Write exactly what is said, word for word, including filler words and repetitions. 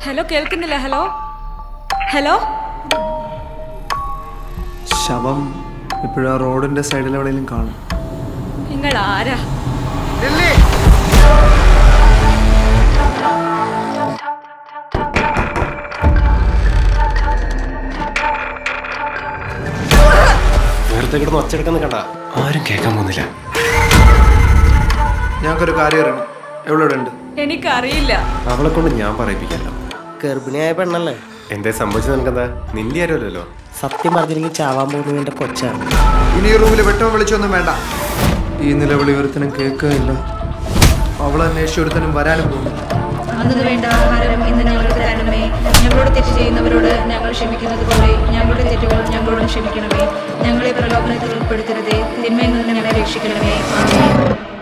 Hello കേൾക്കുന്നില്ല? Hello hello ശവം ഇപ്പോഴാ റോഡിന്റെ സൈഡിൽ എവിടെയെങ്കിലും കാണും. നിങ്ങൾ ആരാ? നേരത്തെ കിടന്ന് ഒച്ചെടുക്കുന്ന കണ്ട ആരും കേൾക്കാൻ പോകുന്നില്ല. ഞങ്ങൾക്കൊരു കാര്യം അറിയണം. എവിടെ ഉണ്ട്? എനിക്കറിയില്ല. അവളെ കൊണ്ട് ഞാൻ പറയിപ്പിക്കല്ലോ. ഗർഭിണിയായ പെണ്ണല്ലേ? എന്തേ സംഭവിച്ചത്? നിനക്കെന്താ? നിന്റെ ആരുമല്ലോ. സത്യം പറഞ്ഞില്ലെങ്കിൽ ചാവാൻ പോകുന്നതിന്റെ കൊച്ചാണ്. ഇനി ഈ റൂമിൽ വെട്ടം വിളിച്ചൊന്നും വേണ്ട. ഈ നിലവിളി ഒരുത്തനും കേൾക്കുകയില്ല. അവളെ അന്വേഷിച്ച് ഒരുത്തനും വരാനും പോകുന്നു. അന്നു വേണ്ട ആഹാരം ഇന്ന് ഞങ്ങൾക്ക് തരണമേ. ഞങ്ങളോട് തെറ്റ് ചെയ്യുന്നവരോട് ഞങ്ങൾ ക്ഷമിക്കുന്നത് പോലെ ഞങ്ങളുടെ തെറ്റുകൾ ഞങ്ങളോടും ക്ഷമിക്കണമേ. ഞങ്ങളെ പ്രലോഭനത്തിൽ ഉൾപ്പെടുത്തരുതേ. തിന്മയിൽ നിന്ന് ഞങ്ങളെ രക്ഷിക്കണമേ. ആമേൻ.